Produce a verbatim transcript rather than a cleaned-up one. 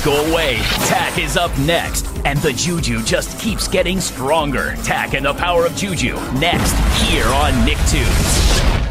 go away. Tak is up next, and the JuJu just keeps getting stronger. Tak and the power of JuJu, next, here on Nicktoons.